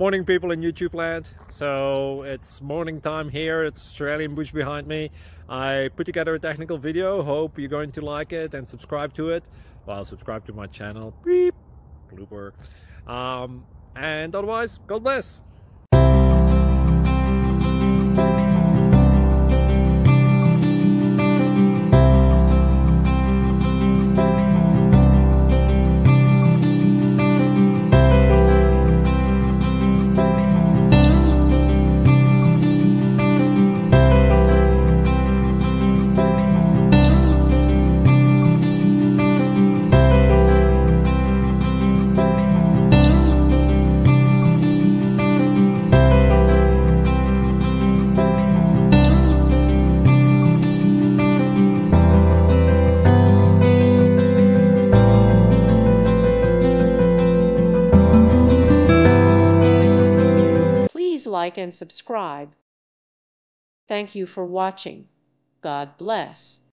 Morning, people in YouTube land. So it's morning time here. It's Australian bush behind me. I put together a technical video. Hope you're going to like it and subscribe to it. Well, subscribe to my channel. Beep. Blooper. And otherwise, God bless. Please like and subscribe. Thank you for watching. God bless.